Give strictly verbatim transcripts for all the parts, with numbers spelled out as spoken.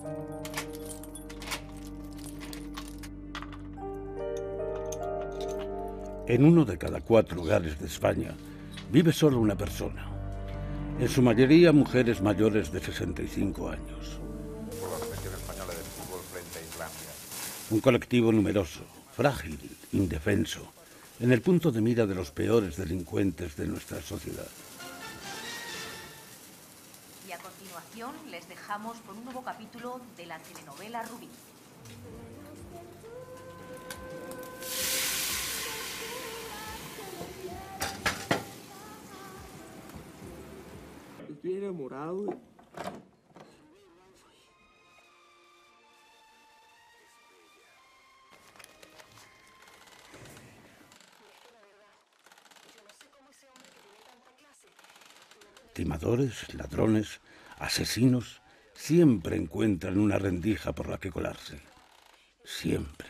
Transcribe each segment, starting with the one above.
En uno de cada cuatro hogares de España vive solo una persona. En su mayoría mujeres mayores de sesenta y cinco años. Por la selección española de fútbol frente a Islandia. Un colectivo numeroso, frágil, indefenso, en el punto de mira de los peores delincuentes de nuestra sociedad. Y a continuación les dejamos con un nuevo capítulo de la telenovela Rubí. Estoy enamorado. Timadores, ladrones, asesinos, siempre encuentran una rendija por la que colarse. Siempre.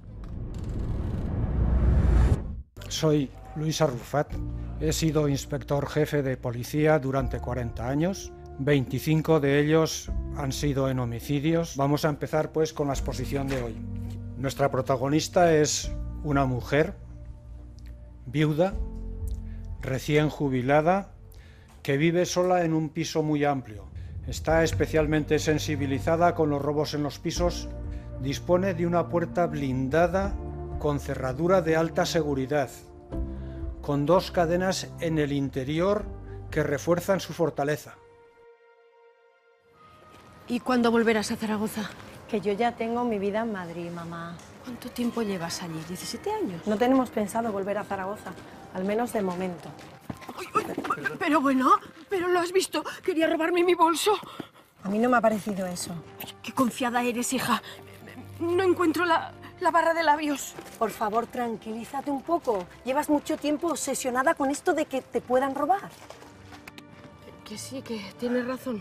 Soy Luis Arrufat. He sido inspector jefe de policía durante cuarenta años. veinticinco de ellos han sido en homicidios. Vamos a empezar pues con la exposición de hoy. Nuestra protagonista es una mujer viuda, recién jubilada, que vive sola en un piso muy amplio. Está especialmente sensibilizada con los robos en los pisos. Dispone de una puerta blindada con cerradura de alta seguridad, con dos cadenas en el interior que refuerzan su fortaleza. ¿Y cuándo volverás a Zaragoza? Que yo ya tengo mi vida en Madrid, mamá. ¿Cuánto tiempo llevas allí? ¿diecisiete años? No tenemos pensado volver a Zaragoza, al menos de momento. Uy, uy, pero bueno, pero lo has visto. Quería robarme mi bolso. A mí no me ha parecido eso. Qué confiada eres, hija. No encuentro la, la barra de labios. Por favor, tranquilízate un poco. Llevas mucho tiempo obsesionada con esto de que te puedan robar. Que, que sí, que tienes razón.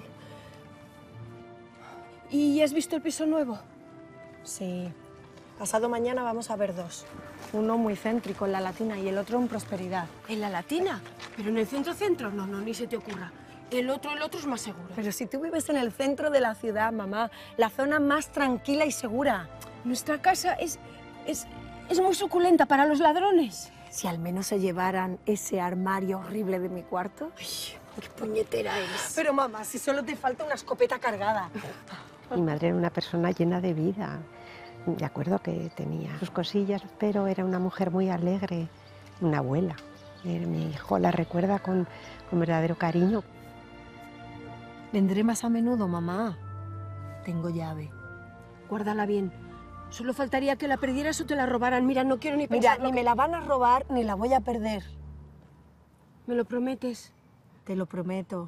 ¿Y has visto el piso nuevo? Sí. Pasado mañana vamos a ver dos. Uno muy céntrico, en La Latina, y el otro en Prosperidad. ¿En La Latina? ¿Pero en el centro-centro? No, no, ni se te ocurra. El otro, el otro es más seguro. Pero si tú vives en el centro de la ciudad, mamá, la zona más tranquila y segura. Nuestra casa es, es, es muy suculenta para los ladrones. Si al menos se llevaran ese armario horrible de mi cuarto. Ay, qué puñetera eres. Pero mamá, si solo te falta una escopeta cargada. Mi madre era una persona llena de vida. De acuerdo que tenía sus cosillas, pero era una mujer muy alegre, una abuela. Mi hijo la recuerda con, con verdadero cariño. Vendré más a menudo, mamá. Tengo llave. Guárdala bien. Solo faltaría que la perdieras o te la robaran. Mira, no quiero ni pensar. Mira, ni me la van a robar ni la voy a perder. ¿Me lo prometes? Te lo prometo.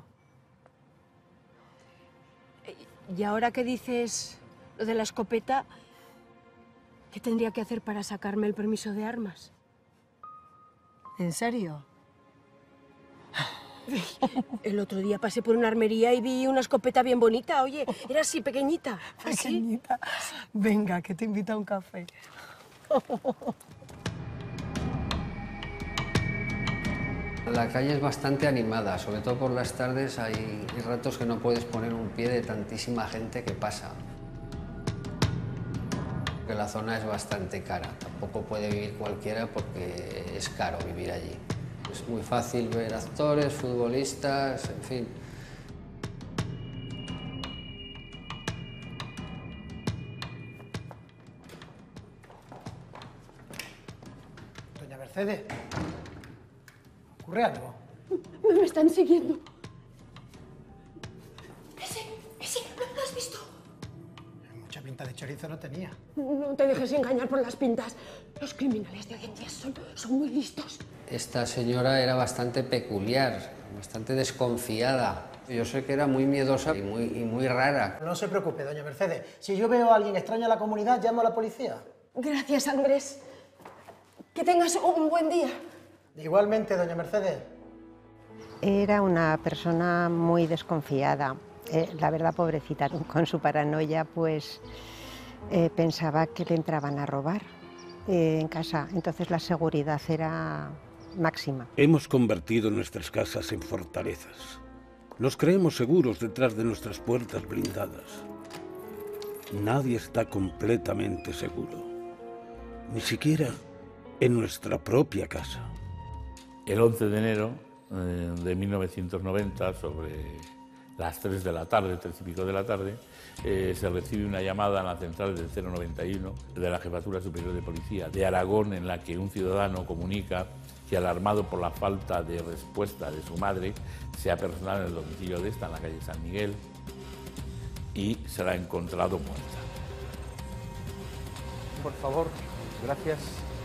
Y ahora que dices lo de la escopeta, ¿qué tendría que hacer para sacarme el permiso de armas? ¿En serio? El otro día pasé por una armería y vi una escopeta bien bonita. Oye, era así, pequeñita. Pequeñita. ¿Así? Venga, que te invito a un café. La calle es bastante animada, sobre todo por las tardes hay, hay ratos que no puedes poner un pie de tantísima gente que pasa. Que la zona es bastante cara, tampoco puede vivir cualquiera porque es caro vivir allí. Es muy fácil ver actores, futbolistas, en fin. Doña Mercedes, ¿ocurre algo? Me están siguiendo. Ese, ese, ¿lo has visto? Mucha pinta de chorizo no tenía. No te dejes engañar por las pintas. Los criminales de hoy en día son, son muy listos. Esta señora era bastante peculiar, bastante desconfiada. Yo sé que era muy miedosa y muy, y muy rara. No se preocupe, doña Mercedes. Si yo veo a alguien extraño en la comunidad, llamo a la policía. Gracias, Andrés. Que tengas un buen día. Igualmente, doña Mercedes. Era una persona muy desconfiada. Eh, la verdad, pobrecita, con su paranoia, pues eh, pensaba que le entraban a robar eh, en casa. Entonces la seguridad era máxima. Hemos convertido nuestras casas en fortalezas. Nos creemos seguros detrás de nuestras puertas blindadas. nadie está completamente seguro, ni siquiera en nuestra propia casa. El once de enero eh, de mil novecientos noventa, sobre las tres de la tarde, tres y pico de la tarde, eh, se recibe una llamada en la central del cero noventa y uno de la Jefatura Superior de Policía de Aragón, en la que un ciudadano comunica que, alarmado por la falta de respuesta de su madre, se ha personado en el domicilio de esta, en la calle San Miguel, y se la ha encontrado muerta. Por favor, gracias.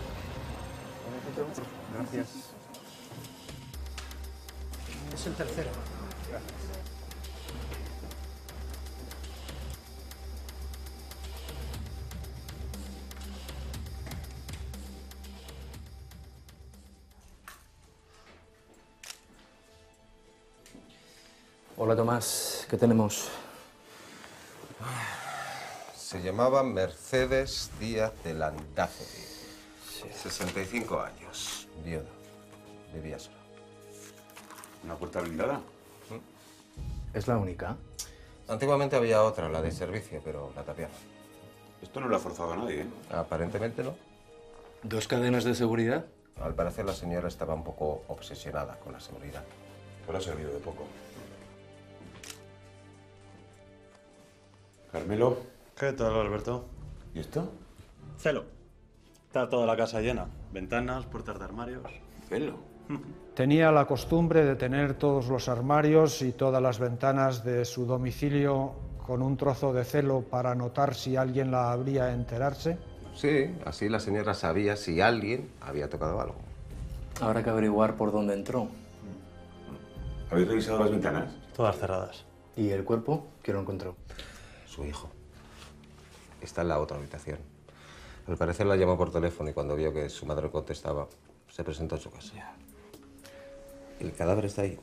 Gracias. Es el tercero. Gracias. Hola Tomás, ¿qué tenemos? Se llamaba Mercedes Díaz de Landázuri. Sí. sesenta y cinco años, viuda. Vivía sola. ¿Una puerta blindada? ¿Mm? ¿Es la única? Antiguamente había otra, la de servicio, pero la tapiaron. Esto no lo ha forzado a nadie, ¿eh? Aparentemente no. ¿Dos cadenas de seguridad? Al parecer la señora estaba un poco obsesionada con la seguridad. Pero ha servido de poco. Carmelo. ¿Qué tal, Alberto? ¿Y esto? Celo. Está toda la casa llena. Ventanas, puertas de armarios. Celo. Tenía la costumbre de tener todos los armarios y todas las ventanas de su domicilio con un trozo de celo para notar si alguien la abría, enterarse. Sí, así la señora sabía si alguien había tocado algo. Habrá que averiguar por dónde entró. ¿Habéis revisado las ventanas? Todas cerradas. ¿Y el cuerpo? ¿Quién lo encontró? Su hijo. Está en la otra habitación. Al parecer la llamó por teléfono y cuando vio que su madre contestaba, se presentó en su casa. El cadáver está ahí.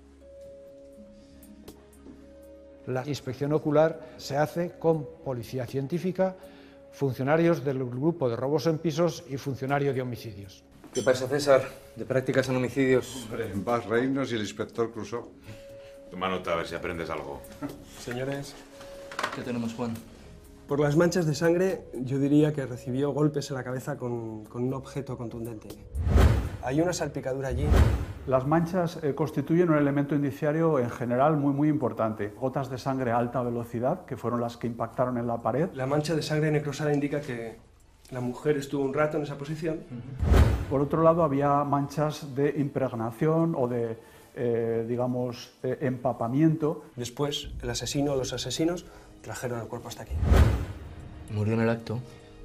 La inspección ocular se hace con policía científica, funcionarios del grupo de robos en pisos y funcionario de homicidios. ¿Qué pasa, César? ¿De prácticas en homicidios? Hombre, Bas Reinos y el inspector Crusoe. Toma nota a ver si aprendes algo. Señores, ¿Qué tenemos, Juan? por las manchas de sangre, yo diría que recibió golpes en la cabeza con, con un objeto contundente. Hay una salpicadura allí. Las manchas eh, constituyen un elemento indiciario en general muy, muy importante. Gotas de sangre a alta velocidad, que fueron las que impactaron en la pared. La mancha de sangre necrosada indica que la mujer estuvo un rato en esa posición. Por otro lado, había manchas de impregnación o de, eh, digamos, eh, empapamiento. Después, el asesino o los asesinos trajeron el cuerpo hasta aquí. ¿Murió en el acto?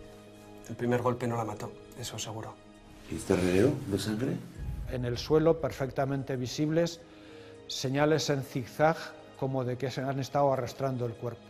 El primer golpe no la mató, eso seguro. ¿Y este reguero de sangre? En el suelo, perfectamente visibles, señales en zigzag como de que se han estado arrastrando el cuerpo.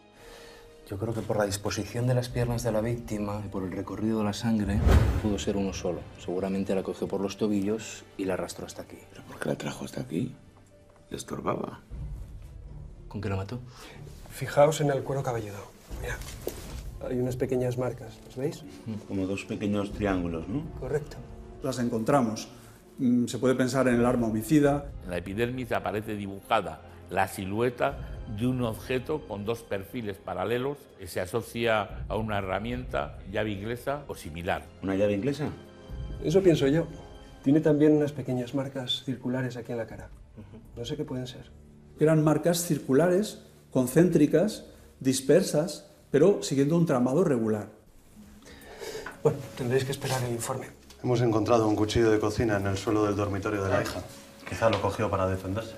Yo creo que por la disposición de las piernas de la víctima y por el recorrido de la sangre, pudo ser uno solo. Seguramente la cogió por los tobillos y la arrastró hasta aquí. ¿Pero por qué la trajo hasta aquí? Le estorbaba. ¿Con qué la mató? Fijaos en el cuero cabelludo. Mira, hay unas pequeñas marcas, ¿las veis? Como dos pequeños triángulos, ¿no? Correcto. Las encontramos. Mm, se puede pensar en el arma homicida. En la epidermis aparece dibujada la silueta de un objeto con dos perfiles paralelos que se asocia a una herramienta, llave inglesa o similar. ¿Una llave inglesa? Eso pienso yo. Tiene también unas pequeñas marcas circulares aquí en la cara. No sé qué pueden ser. Eran marcas circulares, concéntricas, dispersas, pero siguiendo un tramado regular. Bueno, tendréis que esperar el informe. Hemos encontrado un cuchillo de cocina en el suelo del dormitorio de la hija. Quizá lo cogió para defenderse.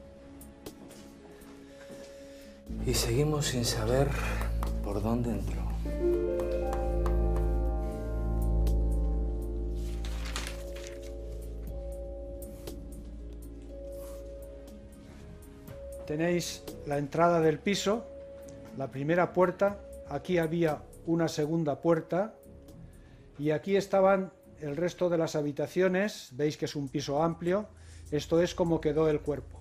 Y seguimos sin saber por dónde entró. Tenéis la entrada del piso, la primera puerta, aquí había una segunda puerta y aquí estaban el resto de las habitaciones. Veis que es un piso amplio. Esto es como quedó el cuerpo.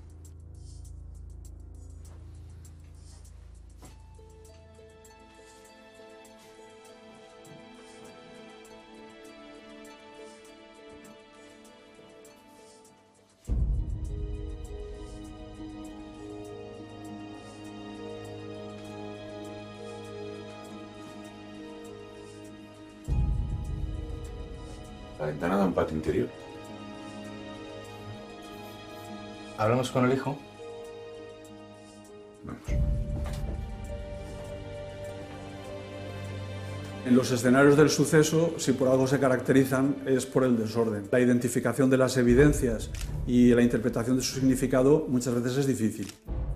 La ventana da un patio interior. ¿Hablamos con el hijo? Vamos. En los escenarios del suceso, si por algo se caracterizan, es por el desorden. La identificación de las evidencias y la interpretación de su significado muchas veces es difícil.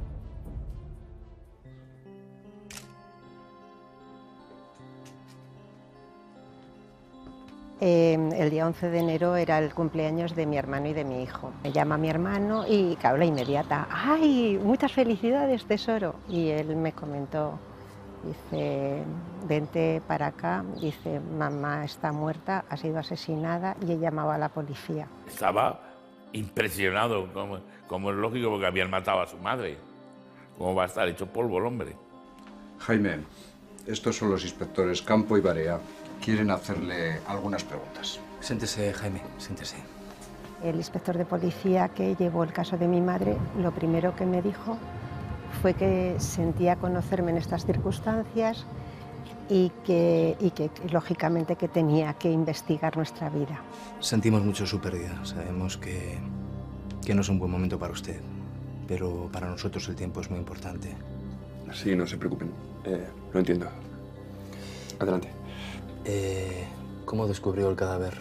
Eh, el día once de enero era el cumpleaños de mi hermano y de mi hijo. Me llama mi hermano y, claro, la inmediata, ¡ay, muchas felicidades, tesoro! Y él me comentó, dice, vente para acá, dice, mamá está muerta, ha sido asesinada, y he llamado a la policía. Estaba impresionado, como, como es lógico, porque habían matado a su madre. ¿Cómo va a estar hecho polvo el hombre? Jaime, estos son los inspectores Campo y Barea. Quieren hacerle algunas preguntas. Siéntese, Jaime, siéntese. El inspector de policía que llevó el caso de mi madre, lo primero que me dijo fue que sentía conocerme en estas circunstancias y que, y que lógicamente que tenía que investigar nuestra vida. Sentimos mucho su pérdida. Sabemos que, que no es un buen momento para usted, pero para nosotros el tiempo es muy importante. Sí, no se preocupen. Eh, lo entiendo. Adelante. Eh, ¿Cómo descubrió el cadáver?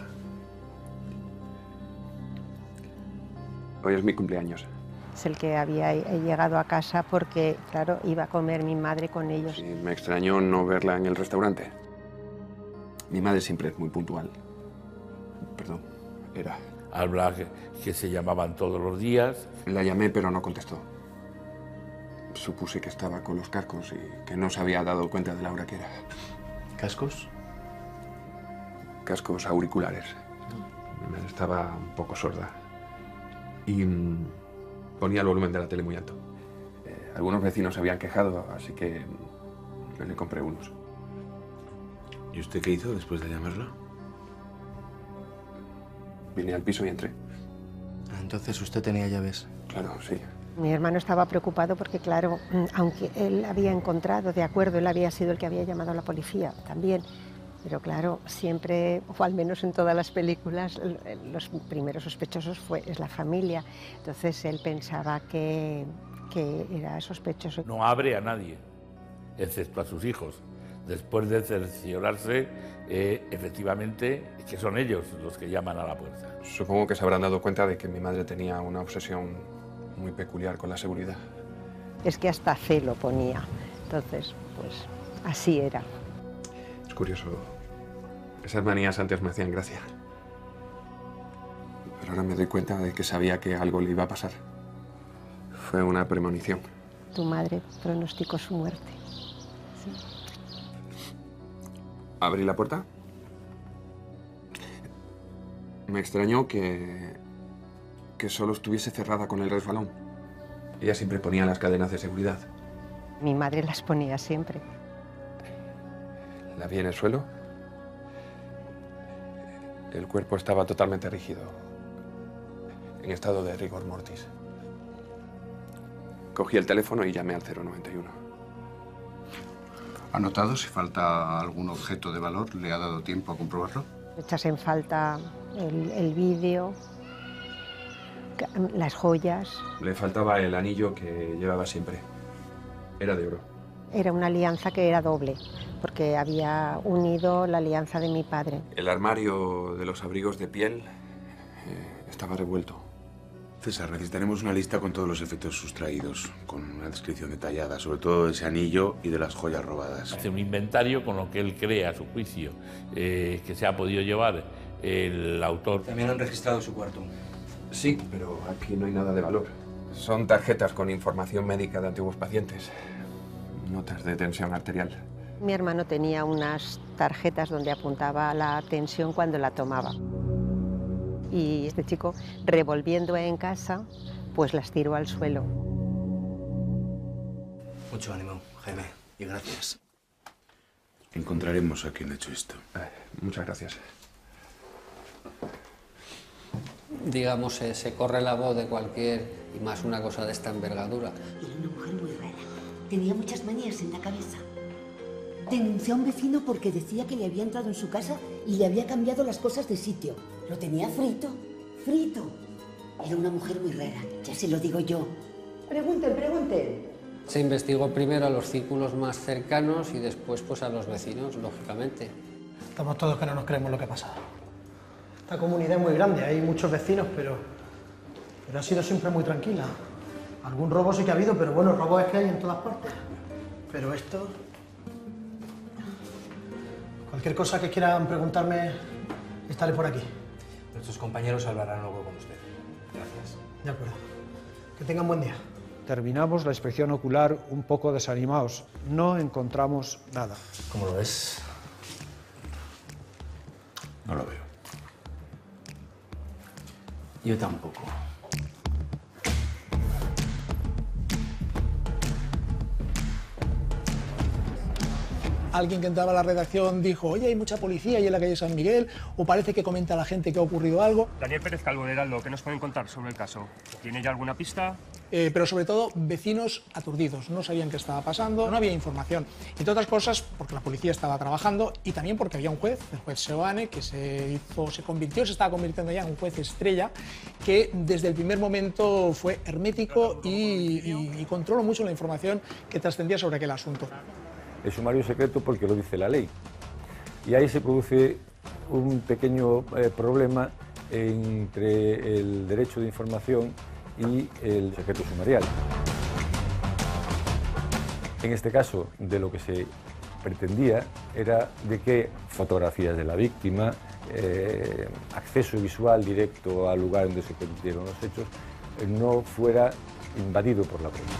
Hoy es mi cumpleaños. Es el que había llegado a casa porque, claro, iba a comer mi madre con ellos. Sí, me extrañó no verla en el restaurante. Mi madre siempre es muy puntual. Perdón, era... Habla que, que se llamaban todos los días. La llamé, pero no contestó. Supuse que estaba con los cascos y que no se había dado cuenta de la hora que era. ¿Cascos? Cascos auriculares. Estaba un poco sorda. Y mmm, ponía el volumen de la tele muy alto. Eh, algunos vecinos se habían quejado, así que mmm, le compré unos. ¿Y usted qué hizo después de llamarlo? Vine al piso y entré. Entonces usted tenía llaves. Claro, sí. Mi hermano estaba preocupado porque, claro, aunque él había encontrado, de acuerdo, él había sido el que había llamado a la policía también, pero claro, siempre, o al menos en todas las películas, los primeros sospechosos fue, es la familia. Entonces él pensaba que, que era sospechoso. No abre a nadie, excepto a sus hijos. Después de cerciorarse, eh, efectivamente, que son ellos los que llaman a la puerta. Supongo que se habrán dado cuenta de que mi madre tenía una obsesión muy peculiar con la seguridad. Es que hasta celo ponía. Entonces, pues, así era. Es curioso. Esas manías antes me hacían gracia. Pero ahora me doy cuenta de que sabía que algo le iba a pasar. Fue una premonición. Tu madre pronosticó su muerte. Sí. Abrí la puerta. Me extrañó que, que solo estuviese cerrada con el resbalón. Ella siempre ponía las cadenas de seguridad. Mi madre las ponía siempre. La vi en el suelo. El cuerpo estaba totalmente rígido, en estado de rigor mortis. Cogí el teléfono y llamé al cero noventa y uno. ¿Ha notado si falta algún objeto de valor? ¿Le ha dado tiempo a comprobarlo? Echas en falta el, el vídeo, las joyas. Le faltaba el anillo que llevaba siempre. Era de oro. Era una alianza que era doble, porque había unido la alianza de mi padre. El armario de los abrigos de piel eh, estaba revuelto. César, necesitaremos una lista con todos los efectos sustraídos, con una descripción detallada, sobre todo de ese anillo y de las joyas robadas. Hace un inventario con lo que él cree, a su juicio, eh, que se ha podido llevar el autor. También han registrado su cuarto. Sí, pero aquí no hay nada de valor. Son tarjetas con información médica de antiguos pacientes. Notas de tensión arterial. Mi hermano tenía unas tarjetas donde apuntaba la tensión cuando la tomaba. Y este chico, revolviendo en casa, pues las tiró al suelo. Mucho ánimo, Jaime, y gracias. Encontraremos a quien ha hecho esto. Eh, muchas gracias. Digamos, eh, se corre la voz de cualquier, y más una cosa de esta envergadura. Era una mujer muy rara. Tenía muchas manías en la cabeza. Denunció a un vecino porque decía que le había entrado en su casa y le había cambiado las cosas de sitio. Lo tenía frito, frito. Era una mujer muy rara, ya se lo digo yo. Pregunten, pregunten. Se investigó primero a los círculos más cercanos y después pues a los vecinos, lógicamente. Estamos todos que no nos creemos lo que ha pasado. Esta comunidad es muy grande, hay muchos vecinos, pero, pero ha sido siempre muy tranquila. Algún robo sí que ha habido, pero bueno, robos es que hay en todas partes. Pero esto... Cualquier cosa que quieran preguntarme, estaré por aquí. Nuestros compañeros hablarán luego con usted. Gracias. De acuerdo. Que tengan buen día. Terminamos la inspección ocular un poco desanimados. No encontramos nada. ¿Cómo lo ves? No lo veo. Yo tampoco. Alguien que entraba a la redacción dijo, oye, hay mucha policía ahí en la calle San Miguel, o parece que comenta a la gente que ha ocurrido algo. Daniel Pérez Calvo de Heraldo, ¿qué nos pueden contar sobre el caso? ¿Tiene ya alguna pista? Eh, pero sobre todo, vecinos aturdidos, no sabían qué estaba pasando, no había información. Entre otras cosas, porque la policía estaba trabajando y también porque había un juez, el juez Seoane, que se, hizo, se convirtió, se estaba convirtiendo ya en un juez estrella, que desde el primer momento fue hermético y, y, y controló mucho la información que trascendía sobre aquel asunto. El sumario es secreto porque lo dice la ley. Y ahí se produce un pequeño eh, problema entre el derecho de información y el secreto sumarial. En este caso, de lo que se pretendía era de que fotografías de la víctima, eh, acceso visual directo al lugar donde se cometieron los hechos, eh, no fuera invadido por la policía.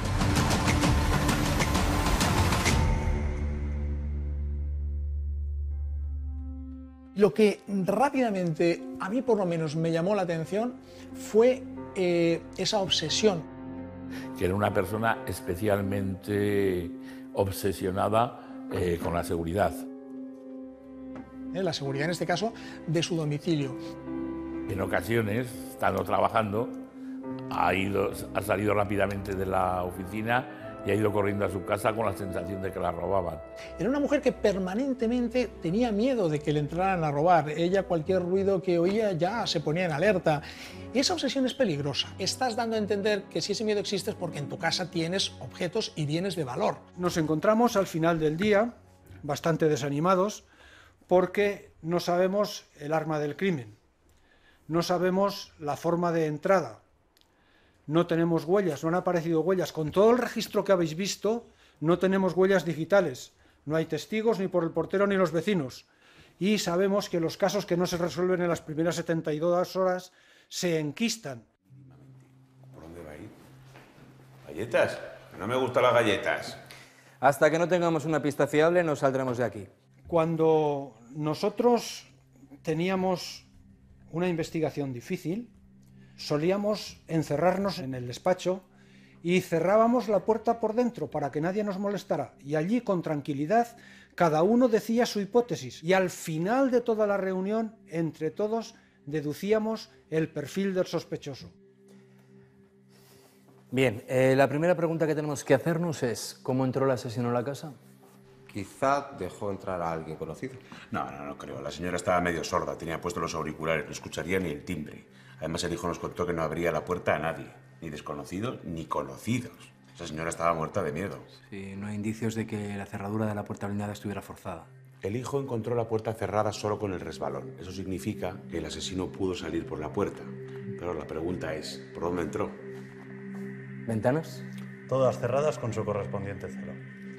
Lo que rápidamente, a mí por lo menos, me llamó la atención fue eh, esa obsesión. Que era una persona especialmente obsesionada eh, con la seguridad. Eh, la seguridad, en este caso, de su domicilio. En ocasiones, estando trabajando, ha, ido, ha salido rápidamente de la oficina y ha ido corriendo a su casa con la sensación de que la robaban. Era una mujer que permanentemente tenía miedo de que le entraran a robar. Ella, cualquier ruido que oía, ya se ponía en alerta. Y esa obsesión es peligrosa. Estás dando a entender que si ese miedo existe es porque en tu casa tienes objetos y bienes de valor. Nos encontramos al final del día bastante desanimados porque no sabemos el arma del crimen, no sabemos la forma de entrada. No tenemos huellas, no han aparecido huellas. Con todo el registro que habéis visto, no tenemos huellas digitales. No hay testigos ni por el portero ni los vecinos. Y sabemos que los casos que no se resuelven en las primeras setenta y dos horas se enquistan. ¿Por dónde va a ir? ¿Galletas? No me gustan las galletas. Hasta que no tengamos una pista fiable, no saldremos de aquí. Cuando nosotros teníamos una investigación difícil, solíamos encerrarnos en el despacho y cerrábamos la puerta por dentro para que nadie nos molestara. Y allí, con tranquilidad, cada uno decía su hipótesis. Y al final de toda la reunión, entre todos, deducíamos el perfil del sospechoso. Bien, eh, la primera pregunta que tenemos que hacernos es ¿cómo entró el asesino a la casa? Quizá dejó entrar a alguien conocido. No, no, no creo. La señora estaba medio sorda, tenía puestos los auriculares, no escucharía ni el timbre. Además, el hijo nos contó que no abría la puerta a nadie, ni desconocidos ni conocidos. Esa señora estaba muerta de miedo. Sí, no hay indicios de que la cerradura de la puerta blindada estuviera forzada. El hijo encontró la puerta cerrada solo con el resbalón. Eso significa que el asesino pudo salir por la puerta. Pero la pregunta es, ¿por dónde entró? ¿Ventanas? Todas cerradas con su correspondiente cero.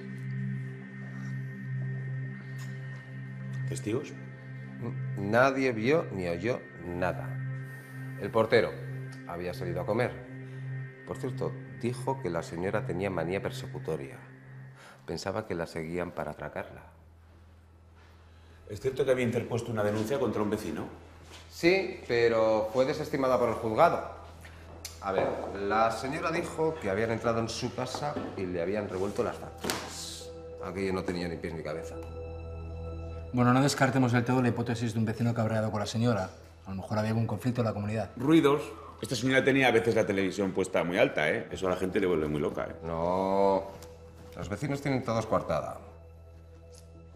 ¿Testigos? Nadie vio ni oyó nada. El portero había salido a comer. Por cierto, dijo que la señora tenía manía persecutoria. Pensaba que la seguían para atracarla. ¿Es cierto que había interpuesto una denuncia contra un vecino? Sí, pero fue desestimada por el juzgado. A ver, la señora dijo que habían entrado en su casa y le habían revuelto las facturas. Aquello no tenía ni pies ni cabeza. Bueno, no descartemos del todo la hipótesis de un vecino cabreado con la señora. A lo mejor había algún conflicto en la comunidad. Ruidos. Esta señora tenía a veces la televisión puesta muy alta, ¿eh? Eso a la gente le vuelve muy loca, ¿eh? No. Los vecinos tienen todos coartada.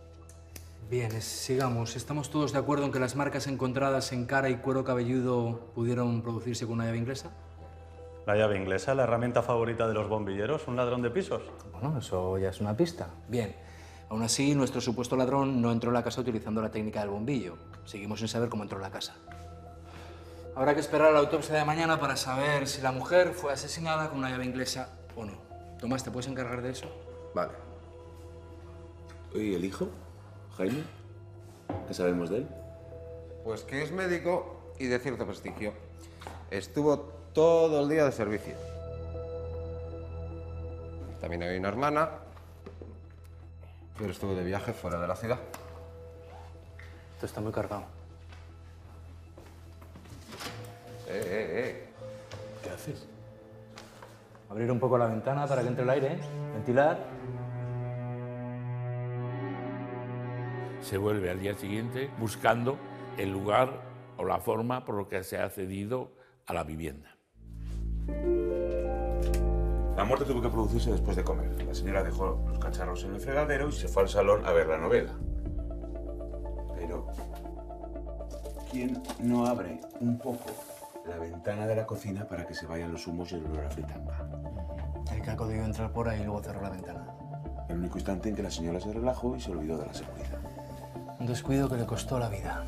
Bien, es- sigamos. ¿Estamos todos de acuerdo en que las marcas encontradas en cara y cuero cabelludo pudieron producirse con una llave inglesa? La llave inglesa, la herramienta favorita de los bombilleros, un ladrón de pisos. Bueno, eso ya es una pista. Bien. Aún así, nuestro supuesto ladrón no entró en la casa utilizando la técnica del bombillo. Seguimos sin saber cómo entró en la casa. Habrá que esperar a la autopsia de mañana para saber si la mujer fue asesinada con una llave inglesa o no. Tomás, ¿te puedes encargar de eso? Vale. ¿Y el hijo? ¿Jaime? ¿Qué sabemos de él? Pues que es médico y de cierto prestigio. Estuvo todo el día de servicio. También hay una hermana, pero estuvo de viaje fuera de la ciudad. Esto está muy cargado. Eh, eh, eh. ¿Qué haces? Abrir un poco la ventana para que entre el aire, ¿eh? Ventilar. Se vuelve al día siguiente buscando el lugar o la forma por lo que se ha accedido a la vivienda. La muerte tuvo que producirse después de comer. La señora dejó los cacharros en el fregadero y se fue al salón a ver la novela. Pero, ¿quién no abre un poco la ventana de la cocina para que se vayan los humos y el olor a fritanga? El caco debió entrar por ahí y luego cerró la ventana. El único instante en que la señora se relajó y se olvidó de la seguridad. Un descuido que le costó la vida.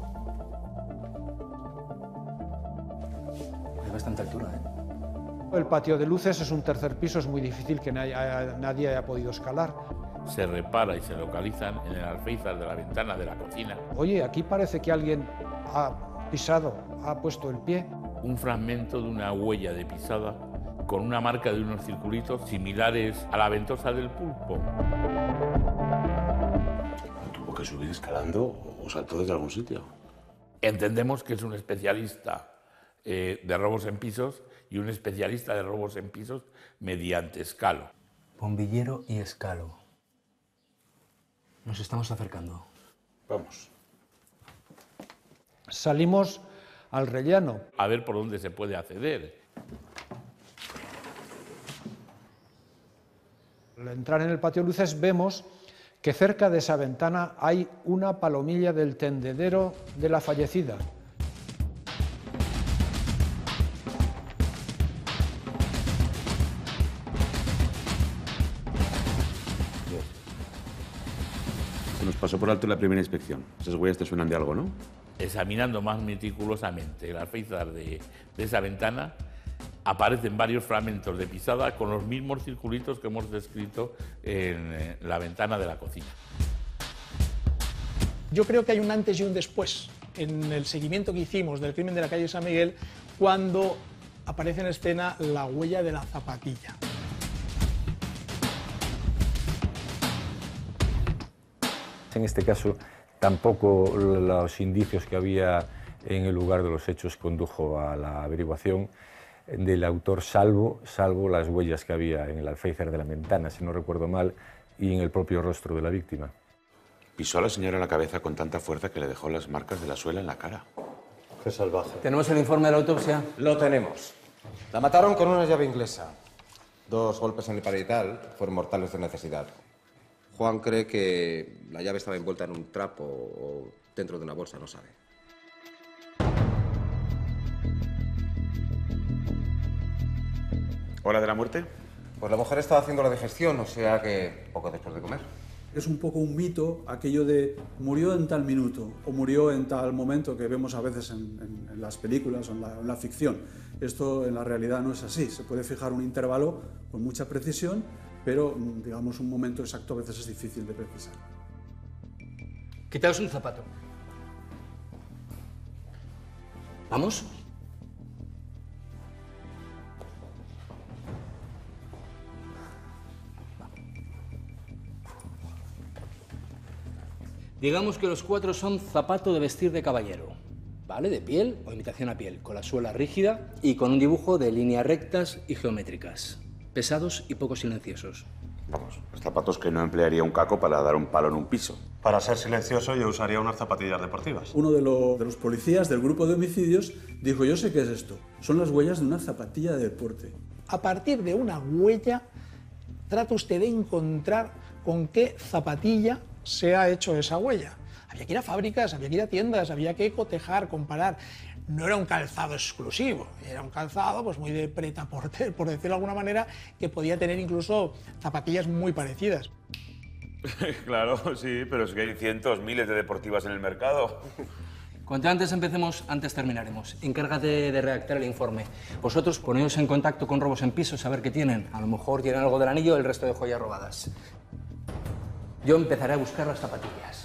Hay bastante altura, ¿eh? El patio de luces es un tercer piso, es muy difícil que nadie haya, nadie haya podido escalar. Se repara y se localizan en el alféizar de la ventana de la cocina Oye, aquí parece que alguien ha pisado, ha puesto el pie. un fragmento de una huella de pisada con una marca de unos circulitos similares a la ventosa del pulpo. ¿Tuvo que subir escalando o saltó desde algún sitio? Entendemos que es un especialista eh, de robos en pisos y un especialista de robos en pisos mediante escalo. Bombillero y escalo. Nos estamos acercando. Vamos. Salimos al rellano. A ver por dónde se puede acceder. Al entrar en el patio de luces vemos que cerca de esa ventana hay una palomilla del tendedero de la fallecida. Se nos pasó por alto la primera inspección. Esas huellas te suenan de algo, ¿no? Examinando más meticulosamente el alféizar de, de esa ventana, aparecen varios fragmentos de pisada con los mismos circulitos que hemos descrito en, en la ventana de la cocina. Yo creo que hay un antes y un después en el seguimiento que hicimos del crimen de la calle San Miguel cuando aparece en escena la huella de la zapatilla. En este caso, tampoco los indicios que había en el lugar de los hechos condujo a la averiguación del autor, salvo, salvo las huellas que había en el alféizar de la ventana, si no recuerdo mal, y en el propio rostro de la víctima. Pisó a la señora en la cabeza con tanta fuerza que le dejó las marcas de la suela en la cara. Qué salvaje. ¿Tenemos el informe de la autopsia? Lo tenemos. La mataron con una llave inglesa. Dos golpes en el parietal fueron mortales de necesidad. Juan cree que la llave estaba envuelta en un trapo o dentro de una bolsa, no sabe. ¿Hora de la muerte? Pues la mujer estaba haciendo la digestión, o sea que poco después de comer. Es un poco un mito aquello de murió en tal minuto o murió en tal momento que vemos a veces en, en, en las películas o en la, en la ficción. Esto en la realidad no es así. Se puede fijar un intervalo con mucha precisión, pero digamos un momento exacto a veces es difícil de precisar. Quitaos un zapato. ¿Vamos? Digamos que los cuatro son zapato de vestir de caballero, ¿vale? De piel o imitación a piel, con la suela rígida y con un dibujo de líneas rectas y geométricas, pesados y poco silenciosos. Vamos, los zapatos que no emplearía un caco para dar un palo en un piso. Para ser silencioso yo usaría unas zapatillas deportivas. Uno de, lo, de los policías del grupo de homicidios dijo, yo sé qué es esto, son las huellas de una zapatilla de deporte. A partir de una huella, trata usted de encontrar con qué zapatilla se ha hecho esa huella. Había que ir a fábricas, había que ir a tiendas, había que cotejar, comparar. No era un calzado exclusivo, era un calzado pues muy de prêt-à-porter, por decirlo de alguna manera, que podía tener incluso zapatillas muy parecidas. Claro, sí, pero es que hay cientos, miles de deportivas en el mercado. Cuanto antes empecemos, antes terminaremos. Encárgate de redactar el informe. Vosotros poneos en contacto con robos en pisos a ver qué tienen. A lo mejor tienen algo del anillo y el resto de joyas robadas. Yo empezaré a buscar las zapatillas.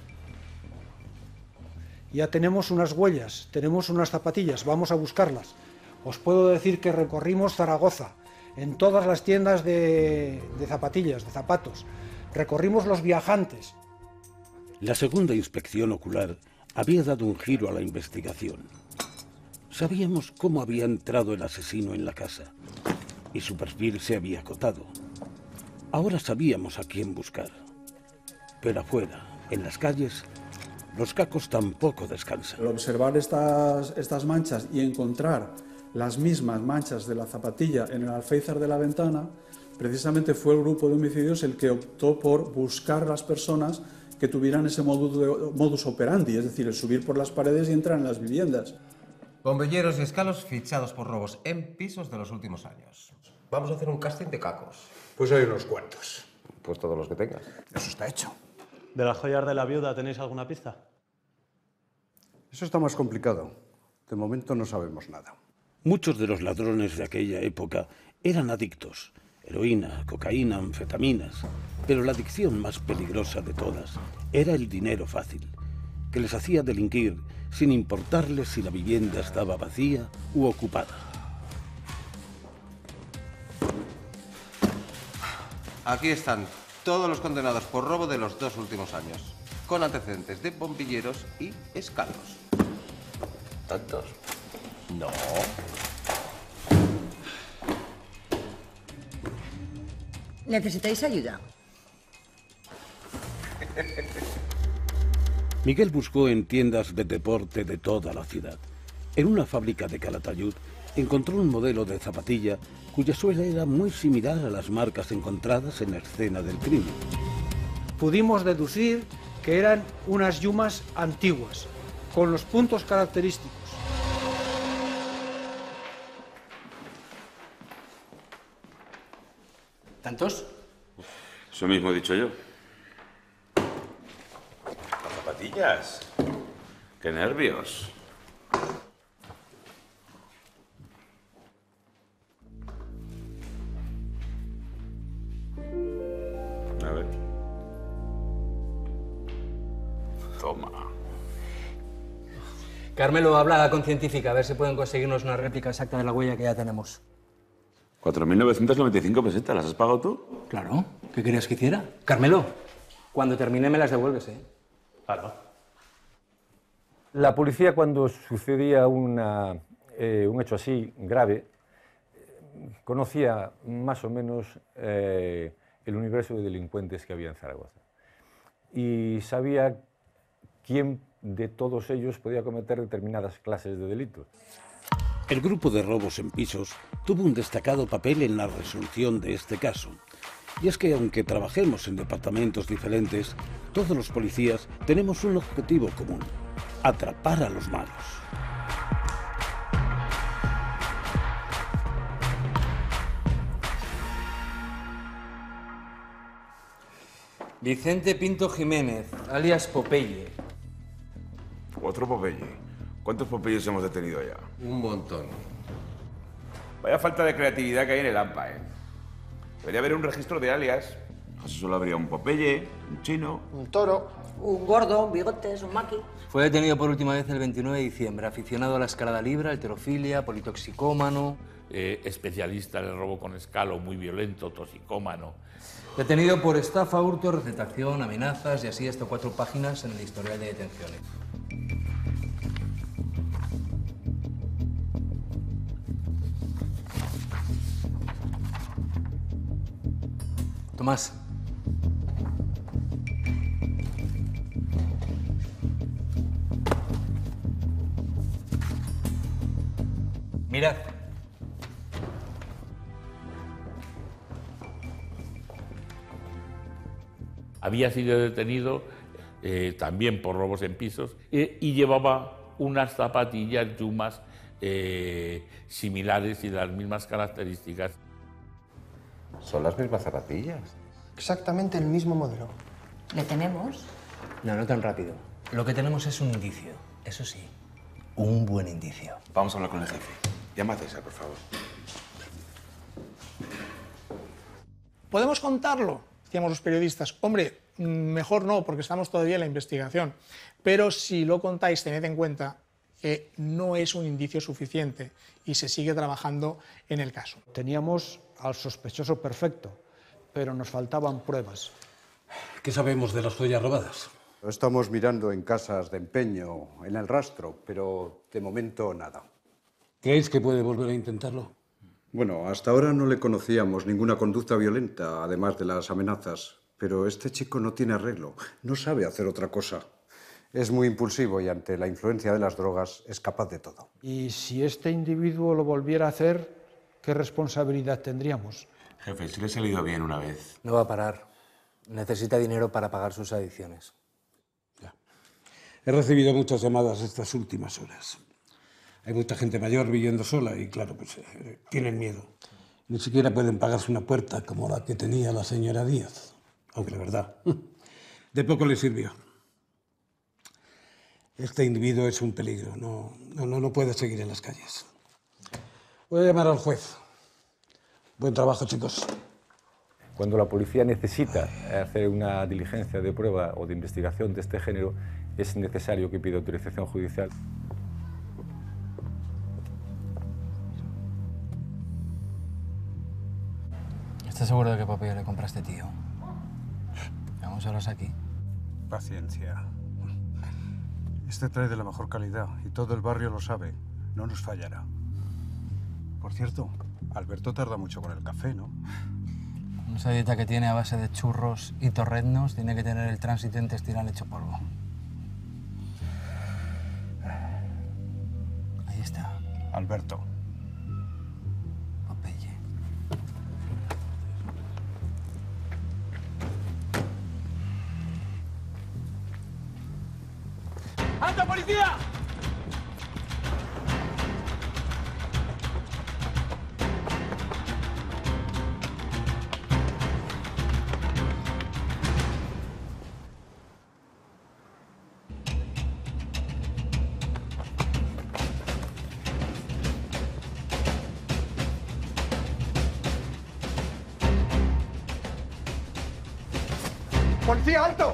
Ya tenemos unas huellas, tenemos unas zapatillas, vamos a buscarlas. Os puedo decir que recorrimos Zaragoza, en todas las tiendas de, de zapatillas, de zapatos. Recorrimos Los Viajantes. La segunda inspección ocular había dado un giro a la investigación. Sabíamos cómo había entrado el asesino en la casa y su perfil se había acotado. Ahora sabíamos a quién buscar. Pero afuera, en las calles, los cacos tampoco descansan. Al observar estas, estas manchas y encontrar las mismas manchas de la zapatilla en el alféizar de la ventana, precisamente fue el grupo de homicidios el que optó por buscar las personas que tuvieran ese modus, de, modus operandi, es decir, el subir por las paredes y entrar en las viviendas. Bombeilleros y escalos fichados por robos en pisos de los últimos años. Vamos a hacer un casting de cacos. Pues hay unos cuantos. Pues todos los que tengas. Eso está hecho. ¿De las joyas de la viuda tenéis alguna pista? Eso está más complicado. De momento no sabemos nada. Muchos de los ladrones de aquella época eran adictos. Heroína, cocaína, anfetaminas. Pero la adicción más peligrosa de todas era el dinero fácil, que les hacía delinquir sin importarles si la vivienda estaba vacía u ocupada. Aquí están todos los condenados por robo de los dos últimos años, con antecedentes de bombilleros y escalos. ¿Tantos? No. ¿Necesitáis ayuda? Miguel buscó en tiendas de deporte de toda la ciudad. En una fábrica de Calatayud encontró un modelo de zapatilla cuya suela era muy similar a las marcas encontradas en la escena del crimen. Pudimos deducir que eran unas yumas antiguas, con los puntos característicos. ¿Tantos? Eso mismo he dicho yo. Las zapatillas. ¡Qué nervios! A ver. Toma. Carmelo, habla con científica, a ver si pueden conseguirnos una réplica exacta de la huella que ya tenemos. cuatro mil novecientas noventa y cinco pesetas, ¿las has pagado tú? Claro. ¿Qué querías que hiciera? Carmelo, cuando termine me las devuelves, ¿eh? Claro. La policía, cuando sucedía una, eh, un hecho así grave, conocía más o menos eh, el universo de delincuentes que había en Zaragoza. Y sabía quién de todos ellos podía cometer determinadas clases de delitos. El grupo de robos en pisos tuvo un destacado papel en la resolución de este caso. Y es que aunque trabajemos en departamentos diferentes, todos los policías tenemos un objetivo común: atrapar a los malos. Vicente Pinto Jiménez, alias Popeye. Otro Popeye. ¿Cuántos Popeyes hemos detenido ya? Un montón. Vaya falta de creatividad que hay en el A M P A, ¿eh? Debería haber un registro de alias. Así solo habría un Popeye, un chino... Un toro. Un gordo, un bigotes, un maqui. Fue detenido por última vez el veintinueve de diciembre, aficionado a la escalada libre, alterofilia, politoxicómano... Eh, especialista en el robo con escalo, muy violento, toxicómano. Detenido por estafa, hurto, receptación, amenazas y así hasta cuatro páginas en el historial de detenciones. Tomás. Mirad. había sido detenido eh, también por robos en pisos eh, y llevaba unas zapatillas Yumas eh, similares y de las mismas características. ¿Son las mismas zapatillas? Exactamente el mismo modelo. ¿Le tenemos? No, no tan rápido. Lo que tenemos es un indicio, eso sí, un buen indicio. Vamos a hablar con el jefe. Llama a César, por favor. ¿Podemos contarlo? Decíamos los periodistas. Hombre, mejor no, porque estamos todavía en la investigación. Pero si lo contáis, tened en cuenta que no es un indicio suficiente y se sigue trabajando en el caso. Teníamos al sospechoso perfecto, pero nos faltaban pruebas. ¿Qué sabemos de las joyas robadas? Lo estamos mirando en casas de empeño, en el rastro, pero de momento nada. ¿Creéis que puede volver a intentarlo? Bueno, hasta ahora no le conocíamos ninguna conducta violenta, además de las amenazas. Pero este chico no tiene arreglo, no sabe hacer otra cosa. Es muy impulsivo y ante la influencia de las drogas es capaz de todo. Y si este individuo lo volviera a hacer, ¿qué responsabilidad tendríamos? Jefe, si le ha salido bien una vez. No va a parar. Necesita dinero para pagar sus adicciones. He recibido muchas llamadas estas últimas horas. Hay mucha gente mayor viviendo sola y, claro, pues eh, tienen miedo. Ni siquiera pueden pagarse una puerta como la que tenía la señora Díaz. Aunque la verdad, de poco le sirvió. Este individuo es un peligro. No, no, no puede seguir en las calles. Voy a llamar al juez. Buen trabajo, chicos. Cuando la policía necesita hacer una diligencia de prueba o de investigación de este género, es necesario que pida autorización judicial. ¿Estás seguro de que Popeye le compra a este tío? Llevamos horas aquí. Paciencia. Este trae de la mejor calidad y todo el barrio lo sabe. No nos fallará. Por cierto, Alberto tarda mucho con el café, ¿no? Con esa dieta que tiene a base de churros y torreznos, tiene que tener el tránsito intestinal hecho polvo. Ahí está. Alberto. Popeye. ¡Alto, policía! ¡Policía, alto!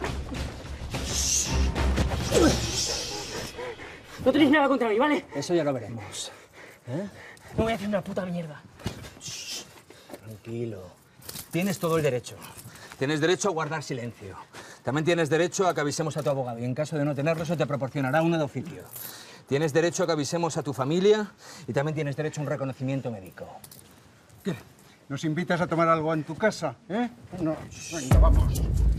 No tenéis nada contra mí, ¿vale? Eso ya lo veremos. ¿Eh? No voy a hacer una puta mierda. Tranquilo. Tienes todo el derecho. Tienes derecho a guardar silencio. También tienes derecho a que avisemos a tu abogado y en caso de no tenerlo, se te proporcionará uno de oficio. Tienes derecho a que avisemos a tu familia y también tienes derecho a un reconocimiento médico. ¿Qué? ¿Nos invitas a tomar algo en tu casa? ¿Eh? No. Venga, vamos.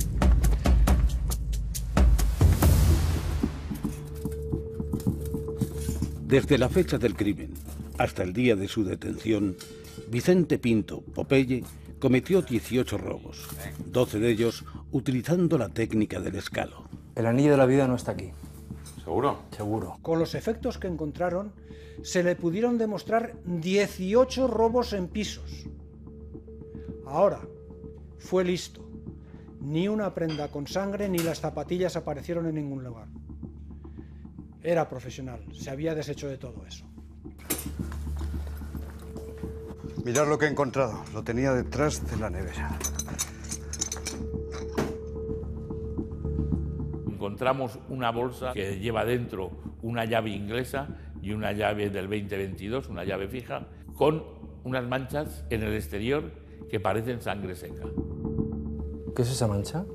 Desde la fecha del crimen hasta el día de su detención, Vicente Pinto, Popeye, cometió dieciocho robos, doce de ellos utilizando la técnica del escalo. El anillo de la vida no está aquí. ¿Seguro? Seguro. Con los efectos que encontraron, se le pudieron demostrar dieciocho robos en pisos. Ahora, fue listo. Ni una prenda con sangre ni las zapatillas aparecieron en ningún lugar. Era profesional, se había deshecho de todo eso. Mirad lo que he encontrado. Lo tenía detrás de la nevera. Encontramos una bolsa que lleva dentro una llave inglesa y una llave del veinte veintidós, una llave fija, con unas manchas en el exterior que parecen sangre seca. ¿Qué es esa mancha?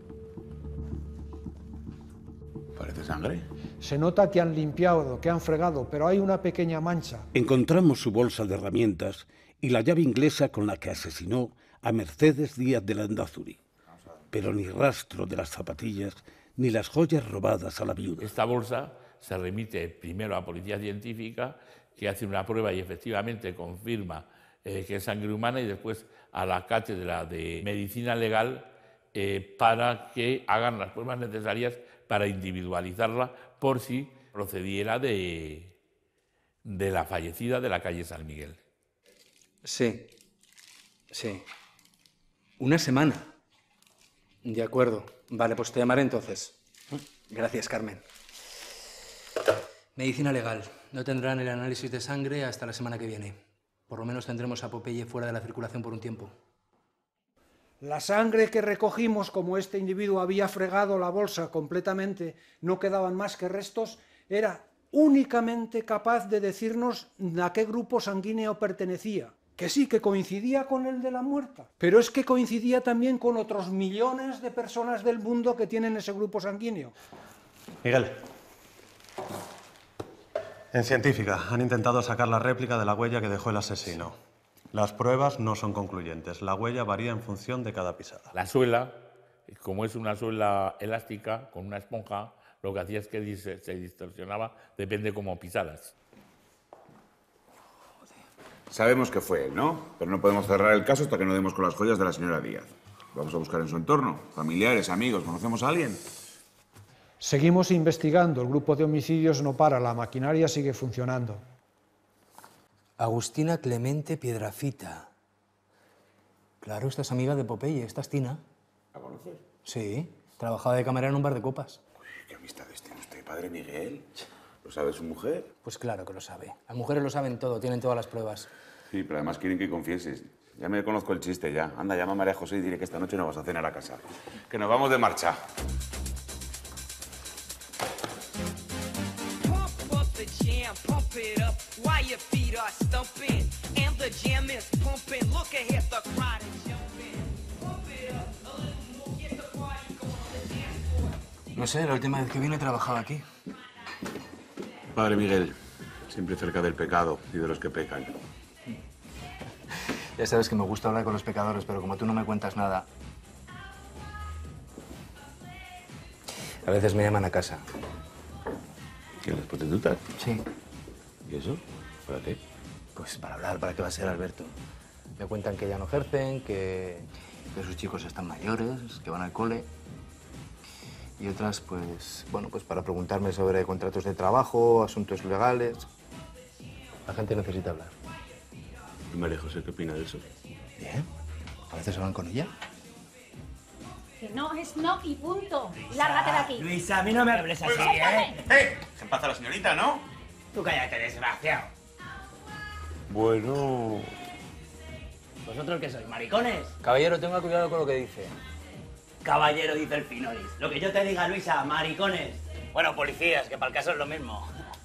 ¿Parece sangre? Se nota que han limpiado, que han fregado, pero hay una pequeña mancha. Encontramos su bolsa de herramientas y la llave inglesa con la que asesinó a Mercedes Díaz de Landázuri. Pero ni rastro de las zapatillas ni las joyas robadas a la viuda. Esta bolsa se remite primero a Policía Científica, que hace una prueba y efectivamente confirma eh, que es sangre humana, y después a la Cátedra de Medicina Legal, eh, para que hagan las pruebas necesarias para individualizarla por si procediera de, de la fallecida de la calle San Miguel. Sí, sí. Una semana. De acuerdo. Vale, pues te llamaré entonces. Gracias, Carmen. Medicina legal. No tendrán el análisis de sangre hasta la semana que viene. Por lo menos tendremos a Popeye fuera de la circulación por un tiempo. La sangre que recogimos, como este individuo había fregado la bolsa completamente, no quedaban más que restos, era únicamente capaz de decirnos a qué grupo sanguíneo pertenecía. Que sí, que coincidía con el de la muerta, pero es que coincidía también con otros millones de personas del mundo que tienen ese grupo sanguíneo. Miguel. En científica han intentado sacar la réplica de la huella que dejó el asesino. Las pruebas no son concluyentes. La huella varía en función de cada pisada. La suela, como es una suela elástica con una esponja, lo que hacía es que se distorsionaba, depende como pisadas. Sabemos que fue él, ¿no? Pero no podemos cerrar el caso hasta que no demos con las joyas de la señora Díaz. Vamos a buscar en su entorno, familiares, amigos, ¿conocemos a alguien? Seguimos investigando, el grupo de homicidios no para, la maquinaria sigue funcionando. Agustina Clemente Piedrafita. Claro, esta es amiga de Popeye, esta es Tina. ¿La conoces? Sí, trabajaba de camarera en un bar de copas. Uy, ¿qué amistades tiene usted, padre Miguel? ¿Lo sabe su mujer? Pues claro que lo sabe. Las mujeres lo saben todo, tienen todas las pruebas. Sí, pero además quieren que confieses. Ya me conozco el chiste ya. Anda, llama a María José y dile que esta noche no vas a cenar a casa. Que nos vamos de marcha. No sé, la última vez que vine trabajaba aquí. Padre Miguel, siempre cerca del pecado y de los que pecan. Ya sabes que me gusta hablar con los pecadores, pero como tú no me cuentas nada... A veces me llaman a casa. ¿Qué, las prostitutas? Sí. ¿Y eso? ¿Para qué? Pues para hablar, ¿para qué va a ser, Alberto? Me cuentan que ya no ejercen, que, que sus chicos están mayores, que van al cole. Y otras, pues, bueno, pues para preguntarme sobre contratos de trabajo, asuntos legales. La gente necesita hablar. ¿Y María José qué opina de eso? Bien. A veces hablan con ella. Que no es no y punto. Lárgate de aquí. Luisa, a mí no me hables así, ¿eh? ¡Eh! Se empata la señorita, ¿no? Tú cállate, desgraciado. Bueno... ¿Vosotros qué sois, maricones? Caballero, tenga cuidado con lo que dice. Caballero, dice el Finolis. Lo que yo te diga, Luisa, maricones. Bueno, policías, que para el caso es lo mismo.